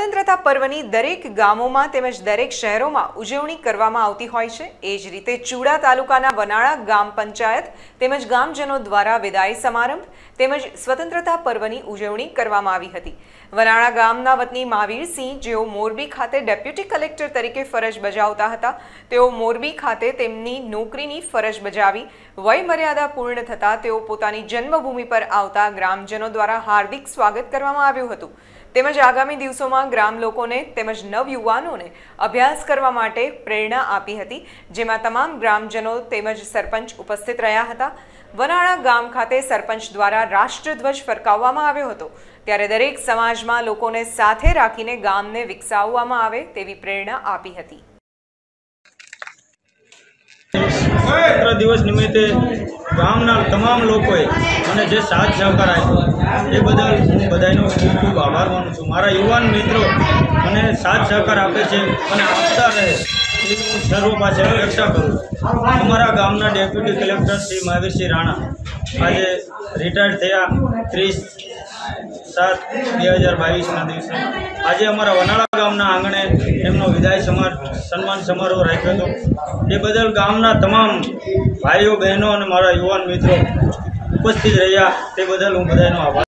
સ્વતંત્રતા પર્વની દરેક ગામોમાં તેમજ દરેક શહેરોમાં ઉજવણી કરવામાં આવતી હોય છે। એ જ રીતે ચૂડા તાલુકાના વનાળા ગામ પંચાયત તેમજ ગામજનો દ્વારા વિદાય સમારંભ તેમજ સ્વતંત્રતા પર્વની ઉજવણી કરવામાં આવી હતી। વનાળા ગામના વતની મહાવીરસિંહ, જેઓ મોરબી ખાતે ડેપ્યુટી કલેક્ટર તરીકે ફરજ બજાવતા હતા, તેઓ મોરબી ખાતે તેમની નોકરીની ફરજ બજાવી વય મર્યાદા પૂર્ણ થતાં તેઓ પોતાની જન્મભૂમિ પર આવતા ગ્રામજનો દ્વારા હાર્દિક સ્વાગત કરવામાં આવ્યું હતું। તેમજ આગામી દિવસોમાં ગ્રામ લોકોને તેમજ નવયુવાનોને અભ્યાસ કરવા માટે પ્રેરણા આપી હતી, જેમાં તમામ ગ્રામજનો તેમજ સરપંચ ઉપસ્થિત રહ્યા હતા। વનાળા ગામ ખાતે સરપંચ દ્વારા રાષ્ટ્રધ્વજ ફરકાવવામાં આવ્યો હતો, ત્યારે દરેક સમાજમાં લોકોને સાથે રાખીને ગામને વિકસાવવામાં આવે તેવી પ્રેરણા આપી હતી। સ્વતંત્ર દિવસ નિમિત્તે ગામના તમામ લોકોએ મને જે સાથ સહકાર આપ્યો એ બદલ હું બધાનો ખૂબ ખૂબ આભાર માનું છું। મારા યુવાન મિત્રો મને સાથ સહકાર આપે છે અને આપતા રહે એવી હું સર્વ પાસે અપેક્ષા કરું છું। અમારા ગામના ડેપ્યુટી કલેક્ટર શ્રી મહાવીરસિંહ રાણા આજે રિટાયર્ડ થયા 30/7/2022ના દિવસે। આજે અમારા વનાળા ગામના આંગણે એમનો વિદાય સન્માન સમારોહ રાખ્યો હતો। એ બદલ ગામના તમામ ભાઈઓ બહેનો અને મારા યુવાન મિત્રો ઉપસ્થિત રહ્યા તે બદલ હું બધાનો આભાર।